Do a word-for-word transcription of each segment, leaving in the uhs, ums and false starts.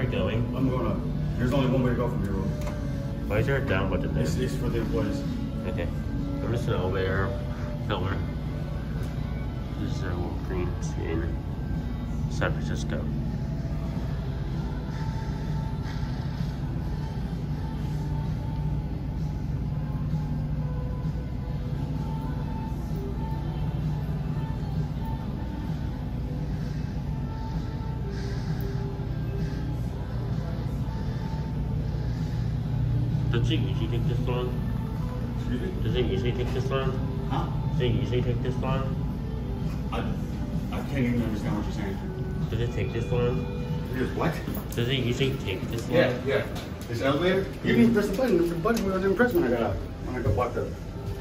you going? I'm going up. There's only one way to go from here, bro. Why is there a down button there? It's, it's for the employees. Okay. I'm just an elevator filmer. This is a Walgreens in San Francisco. Does it usually take this long? Excuse me? Does it usually take this long? Huh? Does it usually take this long? I, I can't even understand what you're saying. Does it take this long? Here's what? Does it usually take this long? Yeah, yeah. This elevator? You didn't press the button. The button wasn't pressed when I got out. When I got walked up.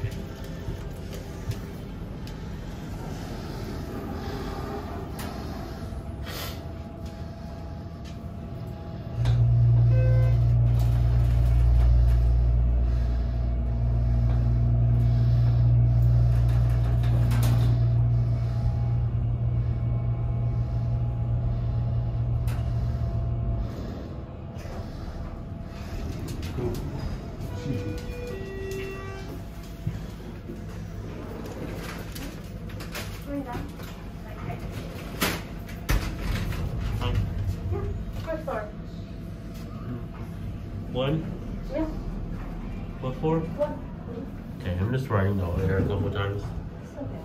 One? Yeah. What for? One. Okay, I'm just riding the elevator a couple times. It's okay.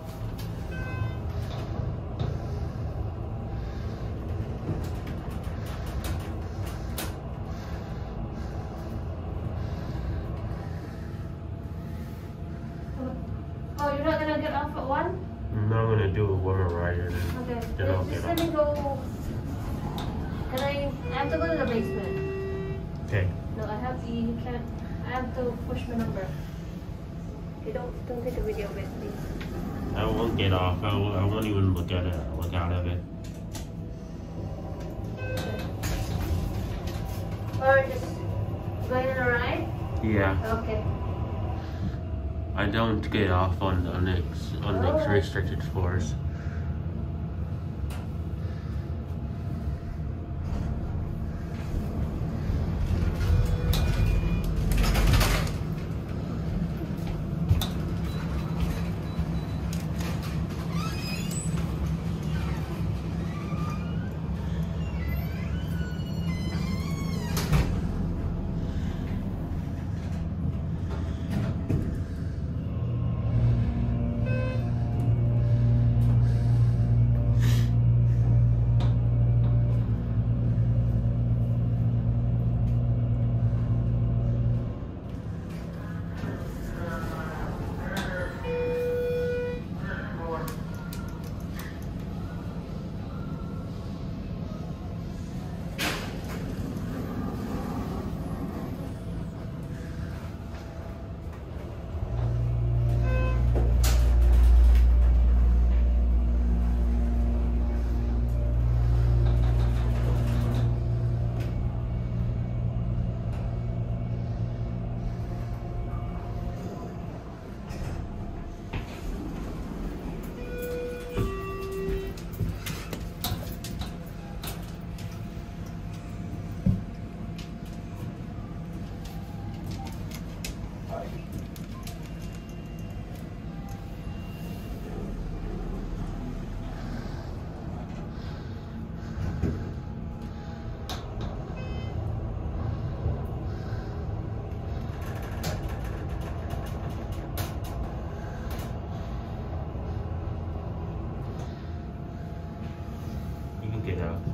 Oh, you're not gonna get off at one? I'm not gonna do one more ride and Okay. then I'll Just get let off. me go. Can I? I have to go to the basement. Okay. No, I have to. You can't. I have to push my number. Okay, don't don't take a video of it, please. I won't get off. I won't, I won't even look at it. Look out of it. Or just going on a ride? Yeah. Okay. I don't get off on on the on the Oh. restricted floors. You can get out.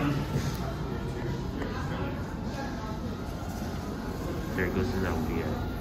There goes the L V A.